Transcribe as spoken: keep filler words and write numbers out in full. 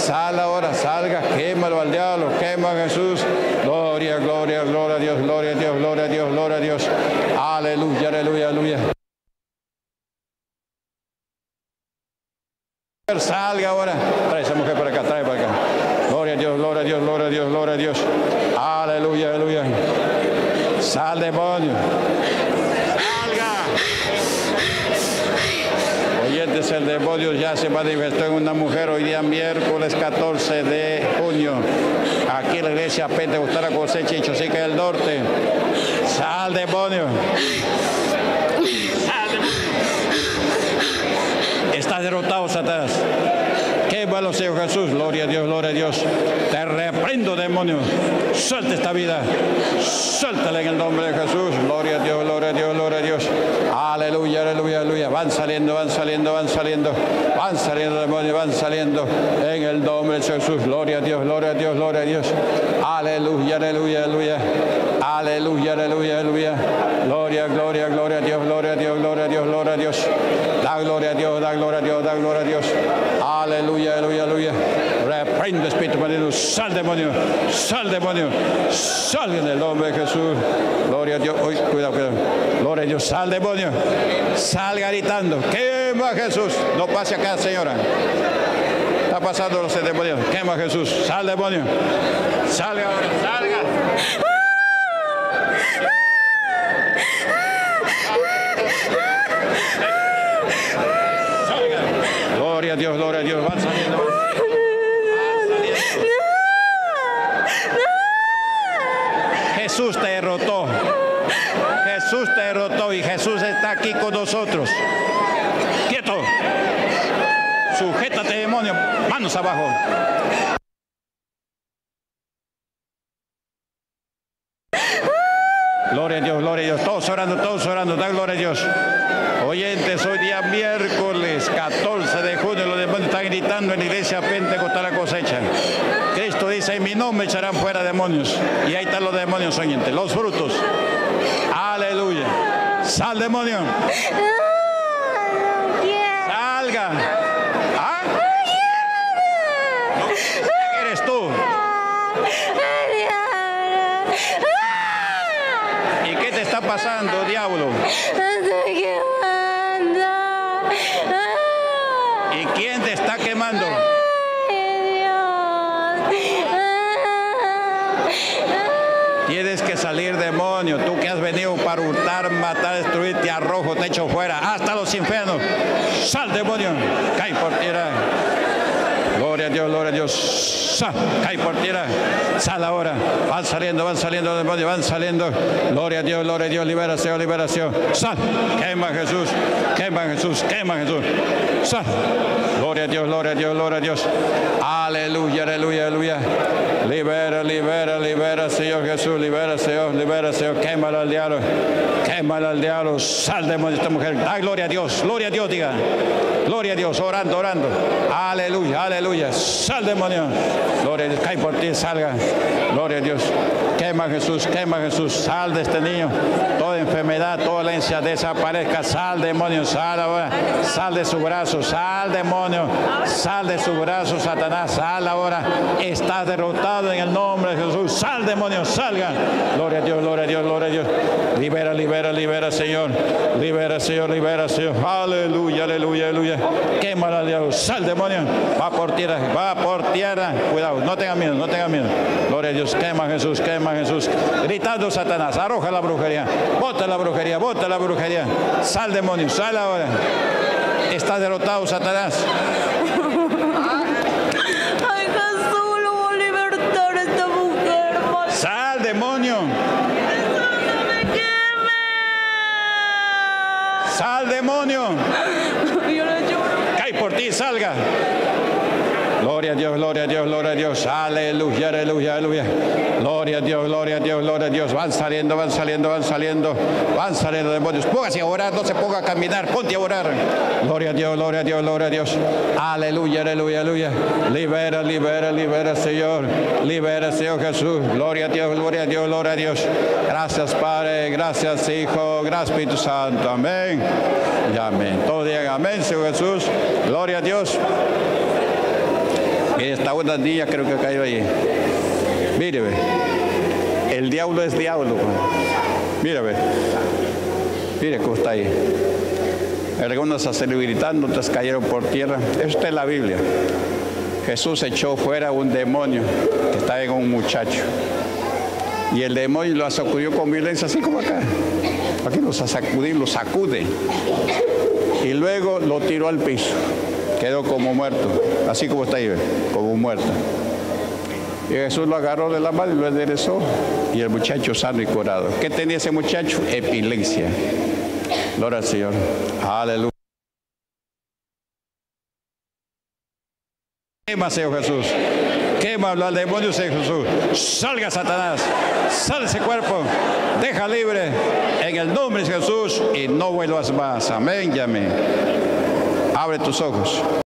sal ahora, salga, quémalo al diablo, quema a Jesús. Gloria, gloria, gloria a Dios, gloria a Dios, gloria a Dios, gloria a Dios. Aleluya, aleluya, aleluya. Salga ahora. Trae esa mujer para acá, trae para acá. Gloria a Dios, gloria a Dios, gloria a Dios, gloria a Dios. Aleluya, aleluya. Sal, demonio. Salga. Oyentes, el demonio ya se manifestó en una mujer hoy día miércoles catorce de junio. Aquí en la iglesia Pentecostal La Cosecha y Chosica del Norte. Sal, demonio. Sal, demonio. Está derrotado, Satanás. Quémalo, Señor Jesús. Gloria a Dios, gloria a Dios. Te reprendo, demonio. Suelta esta vida. Suéltala en el nombre de Jesús. Gloria a Dios, gloria a Dios, gloria a Dios. Aleluya, aleluya, aleluya. Van saliendo, van saliendo, van saliendo. Van saliendo, demonios, van saliendo. En el nombre de Jesús. Gloria a Dios, gloria a Dios, gloria a Dios. Aleluya, aleluya, aleluya. Aleluya, aleluya, aleluya. Gloria, gloria, gloria a Dios, gloria a Dios, gloria a Dios, gloria a Dios. Da gloria a Dios, da gloria a Dios, da gloria a Dios. Aleluya, aleluya, aleluya. Reprende, espíritu maligno. Sal, demonio. Sal, demonio. Sal en el nombre de Jesús. Gloria a Dios. Uy, cuidado, cuidado. Gloria a Dios. Sal, demonio. Sal gritando. Quema a Jesús. No pase acá, señora. Está pasando los demonios. Quema a Jesús. Sal, demonio. Salga ahora. Salga. Gloria a Dios, gloria a Dios. Van saliendo. Van saliendo. Jesús te derrotó. Jesús te derrotó y Jesús está aquí con nosotros. Quieto. Sujétate, demonio. Manos abajo. Gloria a Dios, gloria a Dios. Todos orando, todos orando. Da gloria a Dios. Oyentes, hoy día miércoles catorce de junio, los demonios están gritando en la iglesia Pentecostal La Cosecha. Cristo dice, en mi nombre echarán fuera demonios. Y ahí están los demonios, oyentes, los frutos. Aleluya. Sal, demonio. Salga. ¿Ah? ¿Quién eres tú? ¿Y qué te está pasando, diablo? ¿Y quién te está quemando? Tienes que salir, demonio. Tú que has venido para hurtar, matar, destruir, te arrojo, te echo fuera hasta los infiernos. Sal, demonio. Cae por tierra. Gloria a Dios, gloria a Dios. Sal, cae por tierra. Sal ahora. Van saliendo, van saliendo, demonios, van saliendo. Gloria a Dios, gloria a Dios. Liberación, liberación. Sal. Quema a Jesús. Quema a Jesús. Quema a Jesús. Sal. Gloria a Dios, gloria a Dios, gloria a Dios. Aleluya, aleluya, aleluya. Libera, libera, libera, Señor Jesús. Libera, Señor, libera, Señor. Quémalo al diablo. Quémalo al diablo. Sal, demonio, esta mujer. Ay, gloria a Dios. Gloria a Dios, diga. Gloria a Dios. Orando, orando. Aleluya, aleluya. Sal, demonio. Gloria a Dios. Cae por ti, salga. Gloria a Dios. Quema a Jesús, quema a Jesús. Sal de este niño. Toda enfermedad, toda dolencia desaparezca. Sal, demonio. Sal ahora. Sal de su brazo. Sal, demonio. Sal de su brazo, Satanás. Sal ahora. Estás derrotado en el nombre de Jesús. Sal, demonio. Salga. Gloria a Dios, gloria a Dios, gloria a Dios. Libera, libera, libera, Señor. Libera, Señor, libera, Señor. Aleluya, aleluya, aleluya. Quémala al diablo. Sal, demonio. Va por tierra, va por tierra. Cuidado, no tenga miedo, no tenga miedo. Gloria a Dios. Quema a Jesús, quema a Jesús. Gritando, Satanás. Arroja la brujería. Bota la brujería, bota la brujería. Sal, demonio. Sal ahora. Está derrotado, Satanás. Ay, Jesús, lo va a libertar a esta mujer. Sal, demonio. No me queme. Sal, demonio. Yo le lloro. Cae por ti, salga. Gloria a Dios, gloria a Dios, gloria a Dios. Aleluya, aleluya, aleluya. Gloria a Dios, gloria a Dios, gloria a Dios. Van saliendo, van saliendo, van saliendo. Van saliendo demonios. Póngase a orar, no se ponga a caminar. Ponte a orar. Gloria a Dios, gloria a Dios, gloria a Dios. Aleluya, aleluya, aleluya. Libera, libera, libera, Señor. Libera, Señor Jesús. Gloria a Dios, gloria a Dios, gloria a Dios. Gracias, Padre. Gracias, Hijo. Gracias, Espíritu Santo. Amén. Y amén. Todos digan amén, Señor Jesús. Gloria a Dios. hasta una niña creo que cayó ahí. Mire, ve. El diablo es diablo. Mire, ve. Mire cómo está ahí. Algunos salieron gritando, otros cayeron por tierra. Esto es la Biblia. Jesús echó fuera un demonio que estaba en un muchacho. Y el demonio lo sacudió con violencia, así como acá. Aquí lo sacudió, lo sacude. Y luego lo tiró al piso. Quedó como muerto, así como está ahí, como muerto. Y Jesús lo agarró de la mano y lo enderezó. Y el muchacho sano y curado. ¿Qué tenía ese muchacho? Epilepsia. Gloria al Señor. Aleluya. Quema, Señor Jesús. Quema al demonio, Señor Jesús. Salga, Satanás. Sal ese cuerpo. Deja libre en el nombre de Jesús y no vuelvas más. Amén y amén. Abre tus ojos.